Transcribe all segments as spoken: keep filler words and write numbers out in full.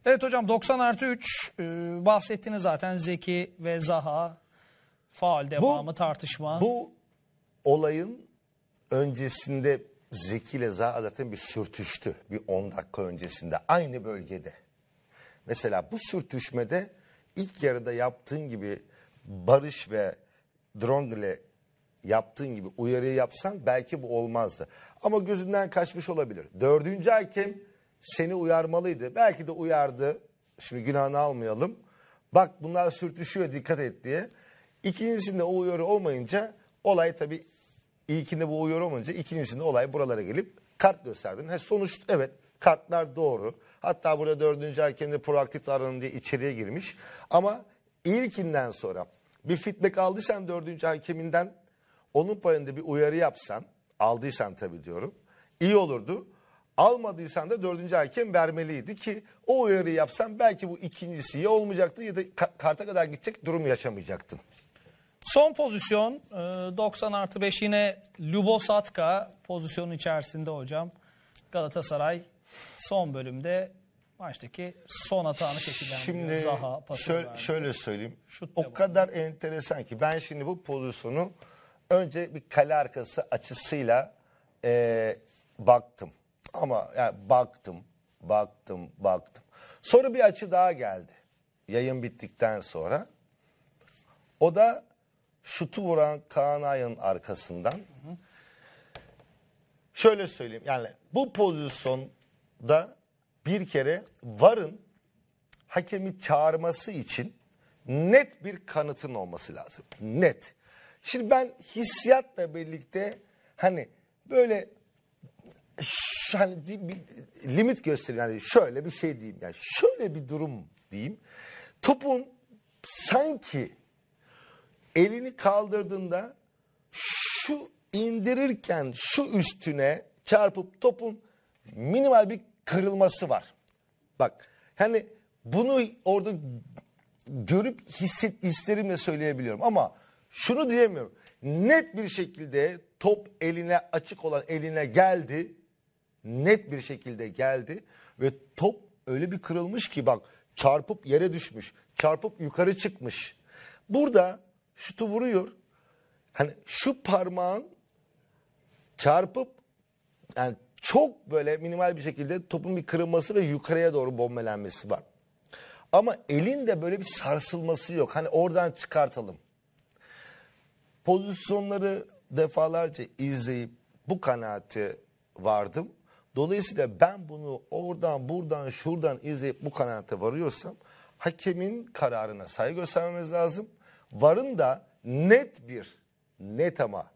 Evet hocam, doksan artı üç e, bahsettiniz zaten, Zeki ve Zaha faul devamı bu, tartışma. Bu olayın öncesinde Zeki ile Zaha zaten bir sürtüştü. Bir on dakika öncesinde aynı bölgede. Mesela bu sürtüşmede ilk yarıda yaptığın gibi Barış ve Drongle yaptığın gibi uyarıyı yapsan belki bu olmazdı. Ama gözünden kaçmış olabilir. Dördüncü hakem seni uyarmalıydı. Belki de uyardı. Şimdi günahını almayalım. Bak bunlar sürtüşüyor, dikkat et diye. İkincisinde o uyarı olmayınca olay tabii, ilkinde bu uyarı olmayınca ikincisinde olay buralara gelip kart gösterdin. He, sonuç evet, kartlar doğru. Hatta burada dördüncü hakem de proaktif davranın diye içeriye girmiş. Ama ilkinden sonra bir feedback aldıysan dördüncü hakeminden, onun payında bir uyarı yapsan, aldıysan tabii diyorum, iyi olurdu. Almadıysan da dördüncü hakem vermeliydi ki o uyarıyı yapsan belki bu ikincisi ya olmayacaktı ya da karta kadar gidecek durum yaşamayacaktın. Son pozisyon doksan artı beş, yine Lubosatka pozisyonun içerisinde hocam. Galatasaray son bölümde maçtaki son hatanı şekillendiriyor. Şimdi Zaha şöyle, şöyle söyleyeyim. Şut o devam. kadar enteresan ki ben şimdi bu pozisyonu önce bir kale arkası açısıyla e, baktım. Ama yani baktım, baktım, baktım. Sonra bir açı daha geldi. Yayın bittikten sonra. O da şutu vuran Kaan Ayhan'ın arkasından. Hı hı. Şöyle söyleyeyim. Yani bu pozisyonda bir kere VAR'ın hakemi çağırması için net bir kanıtın olması lazım. Net. Şimdi ben hissiyatla birlikte hani böyle hani bir limit göstereyim, yani şöyle bir şey diyeyim, yani şöyle bir durum diyeyim. Topun sanki elini kaldırdığında şu indirirken şu üstüne çarpıp topun minimal bir kırılması var. Bak hani bunu orada görüp hisset hislerimle söyleyebiliyorum ama şunu diyemiyorum. Net bir şekilde top eline, açık olan eline geldi. Net bir şekilde geldi ve top öyle bir kırılmış ki bak, çarpıp yere düşmüş. Çarpıp yukarı çıkmış. Burada şutu vuruyor. Hani şu parmağın çarpıp yani çok böyle minimal bir şekilde topun bir kırılması ve yukarıya doğru bombelenmesi var. Ama elin de böyle bir sarsılması yok. Hani oradan çıkartalım. Pozisyonları defalarca izleyip bu kanaate vardım. Dolayısıyla ben bunu oradan, buradan, şuradan izleyip bu kanaate varıyorsam hakemin kararına saygı göstermemiz lazım. VAR'ın da net bir, net ama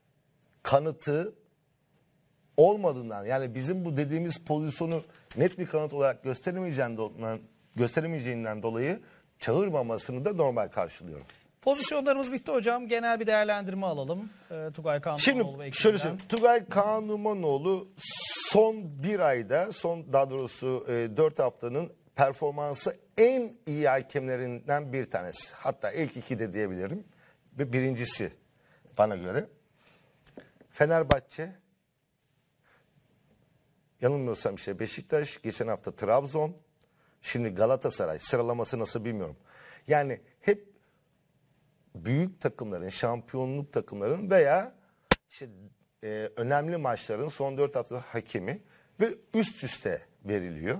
kanıtı olmadığından, yani bizim bu dediğimiz pozisyonu net bir kanıt olarak gösteremeyeceğinden, gösteremeyeceğinden dolayı çağırmamasını da normal karşılıyorum. Pozisyonlarımız bitti hocam. Genel bir değerlendirme alalım. E, Tugay Kaan Numanoğlu ve Şimdi şöyle söyleyeyim. Tugay Kaan Numanoğlu son bir ayda, son daha doğrusu e, dört haftanın performansı en iyi hakemlerinden bir tanesi. Hatta ilk iki de diyebilirim. Ve birincisi bana göre. Fenerbahçe, yanılmıyorsam işte Beşiktaş, geçen hafta Trabzon, şimdi Galatasaray, sıralaması nasıl bilmiyorum. Yani hep büyük takımların, şampiyonluk takımların veya işte e, önemli maçların son dört hafta hakemi ve üst üste veriliyor.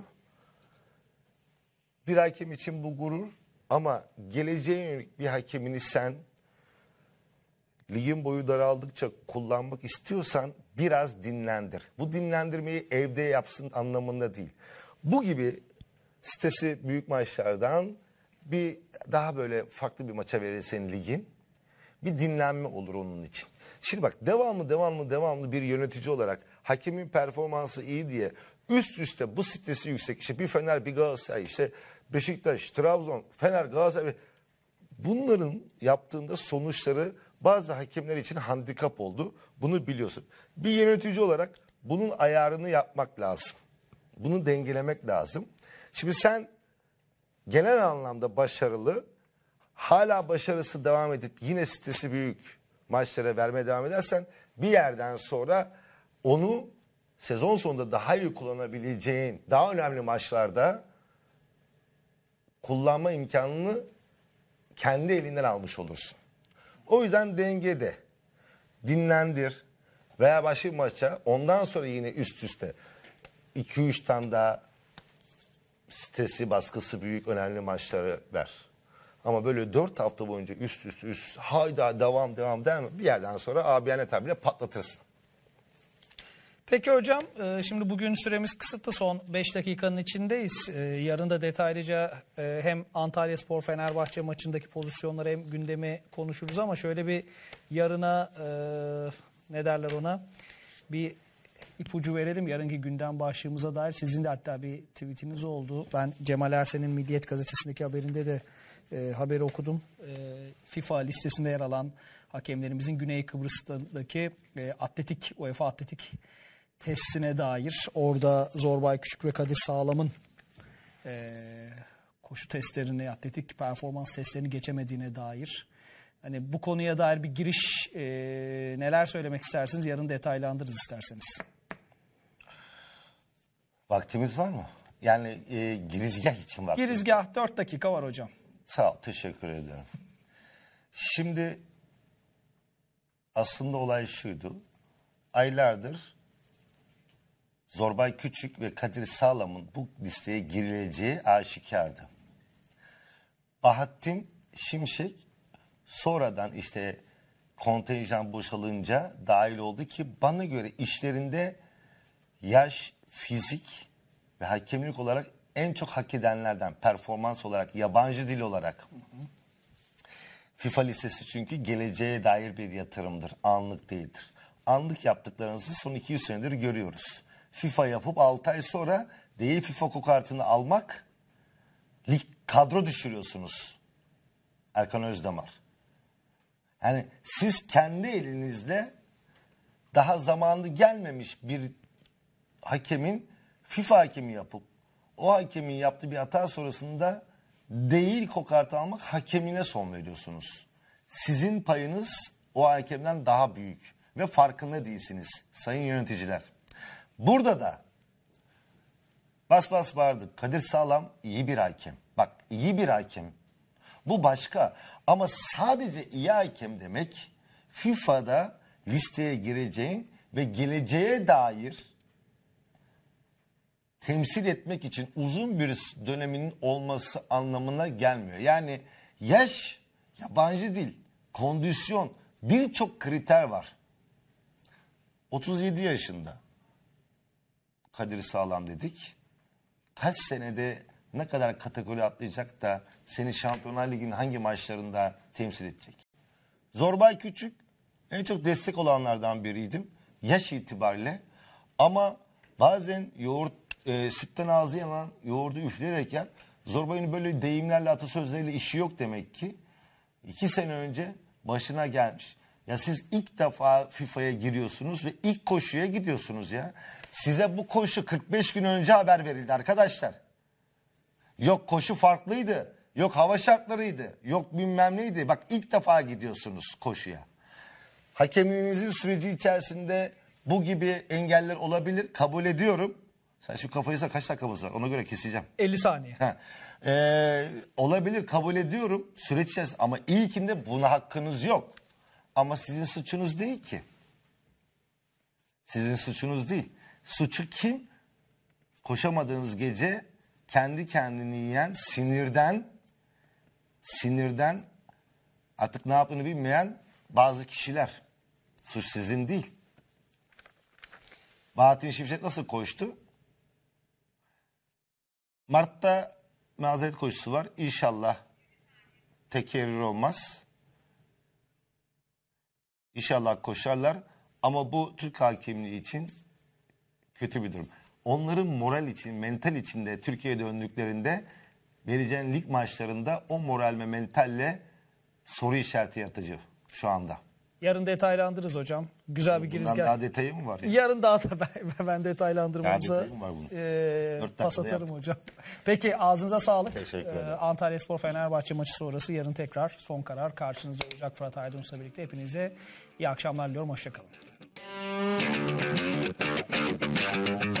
Bir hakem için bu gurur ama geleceğe yönelik bir hakemini sen ligin boyu daraldıkça kullanmak istiyorsan biraz dinlendir. Bu dinlendirmeyi evde yapsın anlamında değil. Bu gibi sitesi büyük maçlardan bir daha böyle farklı bir maça verirsen ligin bir dinlenme olur onun için. Şimdi bak, devamlı devamlı devamlı bir yönetici olarak hakemin performansı iyi diye üst üste bu sitesi yüksek, işte bir Fener bir Galatasaray, işte Beşiktaş, Trabzon, Fener, Galatasaray, bunların yaptığında sonuçları bazı hakemler için handikap oldu. Bunu biliyorsun. Bir yönetici olarak bunun ayarını yapmak lazım. Bunu dengelemek lazım. Şimdi sen genel anlamda başarılı, hala başarısı devam edip yine sitesi büyük maçlara vermeye devam edersen bir yerden sonra onu sezon sonunda daha iyi kullanabileceğin daha önemli maçlarda kullanma imkanını kendi elinden almış olursun. O yüzden dengede dinlendir veya başka bir maça ondan sonra yine üst üste iki üç tane daha stresi, baskısı büyük önemli maçları ver. Ama böyle dört hafta boyunca üst üste üst hayda devam devam devam bir yerden sonra abiyane tabirle patlatırsın. Peki hocam, şimdi bugün süremiz kısıtlı, son beş dakikanın içindeyiz. Yarın da detaylıca hem Antalyaspor Fenerbahçe maçındaki pozisyonları hem gündemi konuşuruz ama şöyle bir yarına ne derler ona bir ipucu verelim. Yarınki gündem başlığımıza dair sizin de hatta bir tweetiniz oldu. Ben Cemal Ersen'in Milliyet Gazetesi'ndeki haberinde de e, haberi okudum. E, FIFA listesinde yer alan hakemlerimizin Güney Kıbrıs'taki e, atletik UEFA atletik testine dair, orada Zorbay Küçük ve Kadir Sağlam'ın e, koşu testlerini, atletik performans testlerini geçemediğine dair. Hani bu konuya dair bir giriş, e, neler söylemek istersiniz? Yarın detaylandırırız isterseniz. Vaktimiz var mı? Yani e, girizgah için vaktimiz. Girizgah dört dakika var hocam. Sağ ol, teşekkür ederim. Şimdi aslında olay şuydu. Aylardır Zorbay Küçük ve Kadir Sağlam'ın bu listeye girileceği aşikardı. Bahattin Şimşek sonradan işte kontenjan boşalınca dahil oldu ki bana göre işlerinde yaş, fizik ve hakemlik olarak en çok hak edenlerden, performans olarak, yabancı dil olarak. FIFA listesi çünkü geleceğe dair bir yatırımdır, anlık değildir. Anlık yaptıklarınızı son iki yüz senedir görüyoruz. FIFA yapıp altı ay sonra değil FIFA kokartını almak, lig kadro düşürüyorsunuz. Erkan Özdamar. Yani siz kendi elinizle daha zamanı gelmemiş bir hakemin FIFA hakemi yapıp o hakemin yaptığı bir hata sonrasında değil kokartı almak hakemine son veriyorsunuz. Sizin payınız o hakemden daha büyük ve farkında değilsiniz sayın yöneticiler. Burada da bas bas bağırdık. Kadir Sağlam iyi bir hakem. Bak iyi bir hakem. Bu başka ama sadece iyi hakem demek FIFA'da listeye gireceğin ve geleceğe dair temsil etmek için uzun bir döneminin olması anlamına gelmiyor. Yani yaş, yabancı dil, kondisyon, birçok kriter var. otuz yedi yaşında Kadir Sağlam dedik. Kaç senede ne kadar kategori atlayacak da seni Şampiyonlar Ligi'nin hangi maçlarında temsil edecek? Zorbay Küçük en çok destek olanlardan biriydim yaş itibariyle ama bazen yoğurt e, sütten ağzı yanan yoğurdu üfleyerek yer. Zorbay'ın böyle deyimlerle, atasözleriyle işi yok demek ki. İki sene önce başına gelmiş. Ya siz ilk defa FIFA'ya giriyorsunuz ve ilk koşuya gidiyorsunuz ya. Size bu koşu kırk beş gün önce haber verildi arkadaşlar. Yok koşu farklıydı. Yok hava şartlarıydı. Yok bilmem neydi. Bak ilk defa gidiyorsunuz koşuya. Hakemliğinizin süreci içerisinde bu gibi engeller olabilir. Kabul ediyorum. Sen şu kafayı ise kaç dakikamız var? Ona göre keseceğim. elli saniye. Ha. Ee, olabilir, kabul ediyorum. Süreç içerisinde ama ilkinde buna hakkınız yok. Ama sizin suçunuz değil ki. Sizin suçunuz değil. Suçu kim? Koşamadığınız gece kendi kendini yiyen, sinirden sinirden artık ne yaptığını bilmeyen bazı kişiler. Suç sizin değil. Bahattin Şimşek nasıl koştu? Mart'ta mazeret koşusu var. İnşallah tekerrür olmaz. İnşallah koşarlar. Ama bu Türk hakemliği için kötü bir durum. Onların moral için, mental içinde Türkiye'ye döndüklerinde vereceğin lig maçlarında o moral ve mentalle soru işareti yaratıcı şu anda. Yarın detaylandırırız hocam. Güzel bir Bundan girizgah. daha detayı mı var? Yani? Yarın daha da ben, ben detaylandırmanıza Daha detayı mı var bunun? E, pas atarım yaptım. hocam. Peki ağzınıza sağlık. Teşekkür ederim. Ee, Antalyaspor Fenerbahçe maçı sonrası yarın tekrar son karar karşınızda olacak. Fırat Aydınus'la birlikte hepinize iyi akşamlar diliyorum. Hoşçakalın.